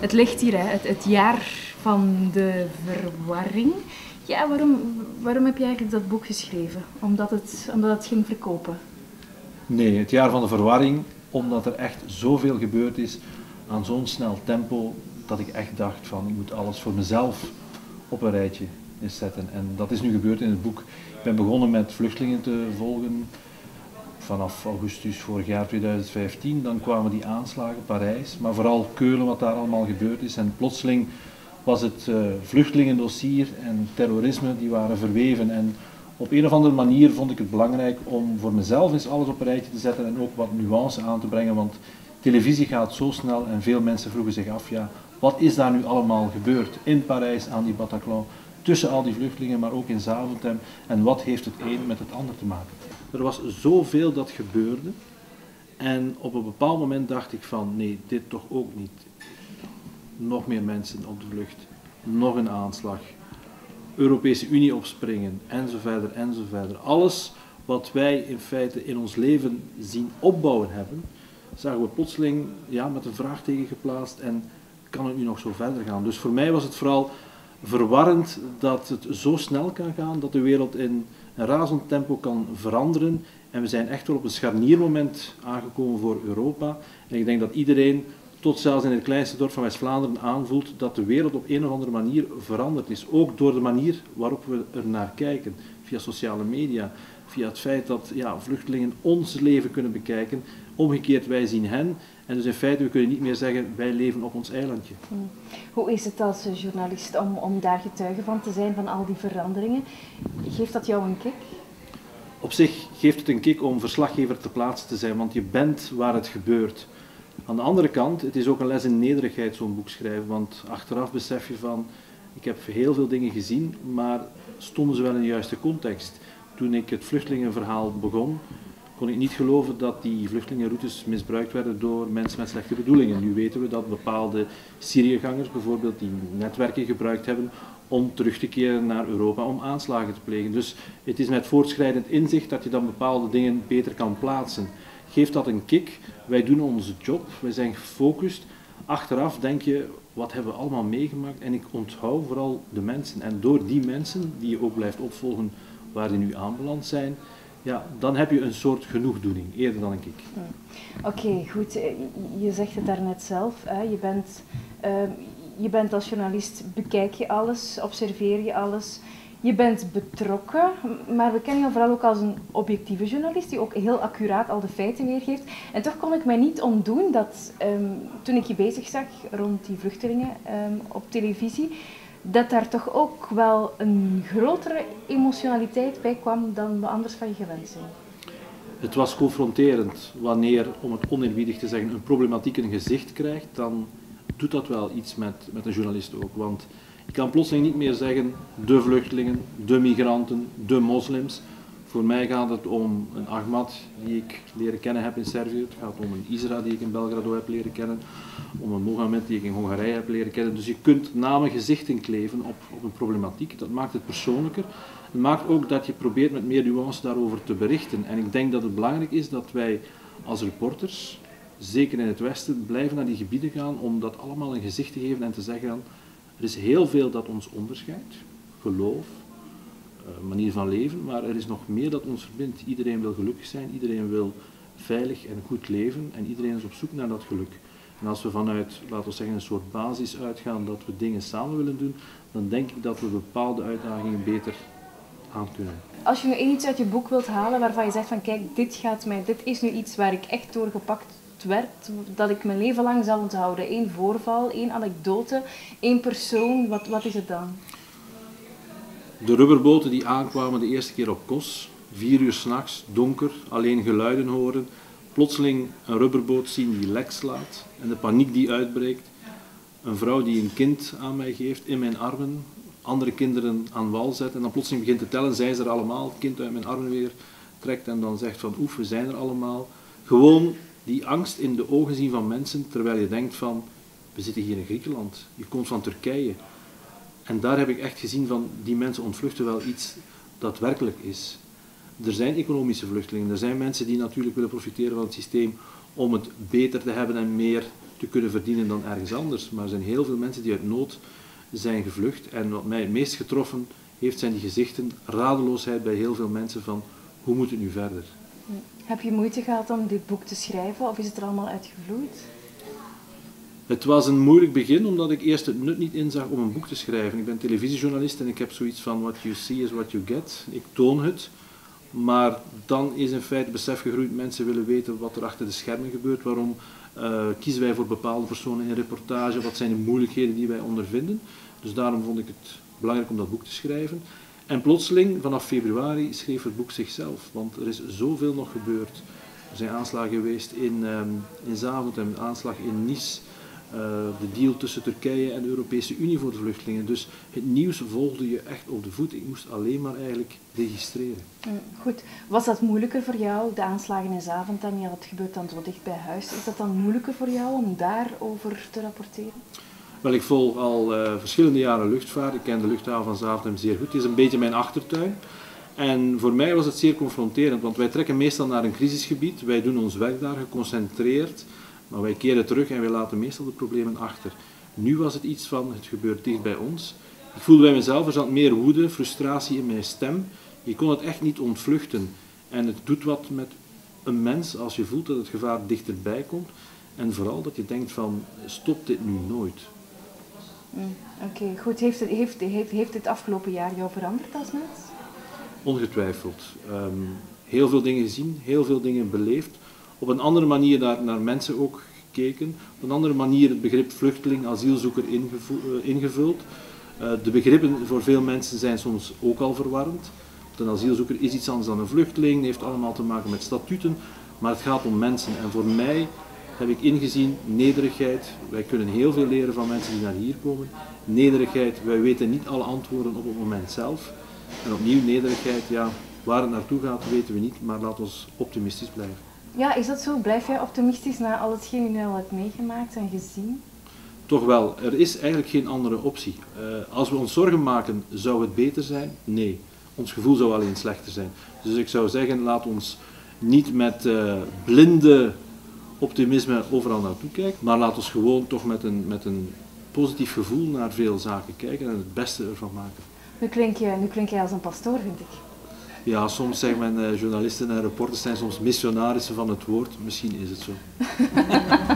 Het ligt hier, hè, het jaar van de verwarring. Ja, waarom heb je eigenlijk dat boek geschreven? Omdat het ging verkopen? Nee, het jaar van de verwarring, omdat er echt zoveel gebeurd is aan zo'n snel tempo, dat ik echt dacht van ik moet alles voor mezelf op een rijtje eens zetten. En dat is nu gebeurd in het boek. Ik ben begonnen met vluchtelingen te volgen vanaf augustus vorig jaar 2015. Dan kwamen die aanslagen, Parijs, maar vooral Keulen, wat daar allemaal gebeurd is. En plotseling was het vluchtelingendossier en terrorisme, die waren verweven. En op een of andere manier vond ik het belangrijk om voor mezelf eens alles op een rijtje te zetten en ook wat nuance aan te brengen, want televisie gaat zo snel en veel mensen vroegen zich af, ja, wat is daar nu allemaal gebeurd in Parijs aan die Bataclan, tussen al die vluchtelingen, maar ook in Zaventem, en wat heeft het een met het ander te maken? Er was zoveel dat gebeurde en op een bepaald moment dacht ik van, nee, dit toch ook niet. Nog meer mensen op de vlucht, nog een aanslag, Europese Unie opspringen, enzovoort, enzovoort. Alles wat wij in feite in ons leven zien opbouwen hebben, zagen we plotseling met een vraagteken geplaatst en kan het nu nog zo verder gaan. Dus voor mij was het vooral verwarrend dat het zo snel kan gaan, dat de wereld in een razend tempo kan veranderen. En we zijn echt wel op een scharniermoment aangekomen voor Europa. En ik denk dat iedereen, tot zelfs in het kleinste dorp van West-Vlaanderen, aanvoelt dat de wereld op een of andere manier veranderd is. Ook door de manier waarop we er naar kijken, via sociale media, via het feit dat vluchtelingen ons leven kunnen bekijken. Omgekeerd, wij zien hen. En dus in feite, we kunnen niet meer zeggen, wij leven op ons eilandje. Hoe is het als journalist om daar getuige van te zijn, van al die veranderingen? Geeft dat jou een kick? Op zich geeft het een kick om verslaggever ter plaatse te zijn, want je bent waar het gebeurt. Aan de andere kant, het is ook een les in nederigheid, zo'n boek schrijven, want achteraf besef je van, ik heb heel veel dingen gezien, maar stonden ze wel in de juiste context? Toen ik het vluchtelingenverhaal begon, kon ik niet geloven dat die vluchtelingenroutes misbruikt werden door mensen met slechte bedoelingen. Nu weten we dat bepaalde Syriëgangers bijvoorbeeld die netwerken gebruikt hebben om terug te keren naar Europa om aanslagen te plegen. Dus het is met voortschrijdend inzicht dat je dan bepaalde dingen beter kan plaatsen. Geeft dat een kick? Wij doen onze job, wij zijn gefocust. Achteraf denk je, wat hebben we allemaal meegemaakt? En ik onthoud vooral de mensen. En door die mensen, die je ook blijft opvolgen waar die nu aanbeland zijn, dan heb je een soort genoegdoening, eerder dan een kick. Oké, goed. Je zegt het daarnet zelf. Hè? Je bent als journalist, bekijk je alles, observeer je alles. Je bent betrokken, maar we kennen je vooral ook als een objectieve journalist die ook heel accuraat al de feiten weergeeft. En toch kon ik mij niet ontdoen dat toen ik je bezig zag rond die vluchtelingen op televisie, dat daar toch ook wel een grotere emotionaliteit bij kwam dan we anders van je gewend zijn. Het was confronterend wanneer, om het oneerbiedig te zeggen, een problematiek een gezicht krijgt, dan doet dat wel iets met een journalist ook. Want je kan plotseling niet meer zeggen de vluchtelingen, de migranten, de moslims. Voor mij gaat het om een Ahmad die ik leren kennen heb in Servië. Het gaat om een Isra die ik in Belgrado heb leren kennen. Om een Mohammed die ik in Hongarije heb leren kennen. Dus je kunt namen, gezichten kleven op een problematiek. Dat maakt het persoonlijker. Het maakt ook dat je probeert met meer nuance daarover te berichten. En ik denk dat het belangrijk is dat wij als reporters, zeker in het Westen, blijven naar die gebieden gaan om dat allemaal een gezicht te geven en te zeggen, er is heel veel dat ons onderscheidt. Geloof, manier van leven, maar er is nog meer dat ons verbindt. Iedereen wil gelukkig zijn, iedereen wil veilig en goed leven en iedereen is op zoek naar dat geluk. En als we vanuit, laten we zeggen, een soort basis uitgaan dat we dingen samen willen doen, dan denk ik dat we bepaalde uitdagingen beter aan kunnen. Als je nu iets uit je boek wilt halen waarvan je zegt van kijk, dit is nu iets waar ik echt door gepakt werd, dat ik mijn leven lang zal onthouden. Eén voorval, één anekdote, één persoon, wat is het dan? De rubberboten die aankwamen de eerste keer op Kos, 4 uur 's nachts, donker, alleen geluiden horen, plotseling een rubberboot zien die lek slaat en de paniek die uitbreekt. Een vrouw die een kind aan mij geeft, in mijn armen, andere kinderen aan wal zet en dan plotseling begint te tellen, zijn ze er allemaal, het kind uit mijn armen weer trekt en dan zegt van oef, we zijn er allemaal. Gewoon die angst in de ogen zien van mensen, terwijl je denkt van, we zitten hier in Griekenland, je komt van Turkije. En daar heb ik echt gezien van, die mensen ontvluchten wel iets dat werkelijk is. Er zijn economische vluchtelingen, er zijn mensen die natuurlijk willen profiteren van het systeem om het beter te hebben en meer te kunnen verdienen dan ergens anders. Maar er zijn heel veel mensen die uit nood zijn gevlucht. En wat mij het meest getroffen heeft, zijn die gezichten, radeloosheid bij heel veel mensen van hoe moet het nu verder. Heb je moeite gehad om dit boek te schrijven of is het er allemaal uitgevloeid? Het was een moeilijk begin, omdat ik eerst het nut niet inzag om een boek te schrijven. Ik ben televisiejournalist en ik heb zoiets van what you see is what you get. Ik toon het, maar dan is in feite het besef gegroeid, mensen willen weten wat er achter de schermen gebeurt, waarom kiezen wij voor bepaalde personen in een reportage, wat zijn de moeilijkheden die wij ondervinden. Dus daarom vond ik het belangrijk om dat boek te schrijven. En plotseling, vanaf februari, schreef het boek zichzelf, want er is zoveel nog gebeurd. Er zijn aanslagen geweest in Zaventem, een aanslag in Nice, de deal tussen Turkije en de Europese Unie voor de vluchtelingen. Dus het nieuws volgde je echt op de voet. Ik moest alleen maar eigenlijk registreren. Goed. Was dat moeilijker voor jou, de aanslagen in Zaventem? Ja, dat gebeurt dan zo dicht bij huis. Is dat dan moeilijker voor jou om daarover te rapporteren? Wel, ik volg al verschillende jaren luchtvaart. Ik ken de luchthaven van Zaventem zeer goed. Het is een beetje mijn achtertuin. En voor mij was het zeer confronterend, want wij trekken meestal naar een crisisgebied. Wij doen ons werk daar geconcentreerd, maar wij keren terug en wij laten meestal de problemen achter. Nu was het iets van, het gebeurt dicht bij ons. Ik voelde bij mezelf, er zat meer woede, frustratie in mijn stem. Je kon het echt niet ontvluchten. En het doet wat met een mens als je voelt dat het gevaar dichterbij komt. En vooral dat je denkt van, stop dit nu nooit. Oké, goed. Heeft dit afgelopen jaar jou veranderd als mens? Ongetwijfeld. Heel veel dingen gezien, heel veel dingen beleefd. Op een andere manier naar mensen ook gekeken. Op een andere manier het begrip vluchteling, asielzoeker ingevuld. De begrippen voor veel mensen zijn soms ook al verwarrend. Een asielzoeker is iets anders dan een vluchteling, heeft allemaal te maken met statuten. Maar het gaat om mensen. En voor mij heb ik ingezien nederigheid. Wij kunnen heel veel leren van mensen die naar hier komen. Nederigheid, wij weten niet alle antwoorden op het moment zelf. En opnieuw nederigheid, ja, waar het naartoe gaat weten we niet, maar laat ons optimistisch blijven. Ja, is dat zo? Blijf jij optimistisch na al hetgeen je nu al hebt meegemaakt en gezien? Toch wel, er is eigenlijk geen andere optie. Als we ons zorgen maken, zou het beter zijn? Nee, ons gevoel zou alleen slechter zijn. Dus ik zou zeggen, laat ons niet met blinde optimisme overal naartoe kijken, maar laat ons gewoon toch met een positief gevoel naar veel zaken kijken en het beste ervan maken. Nu klink je als een pastoor, vind ik. Ja, soms zegt men journalisten en reporters zijn soms missionarissen van het woord. Misschien is het zo.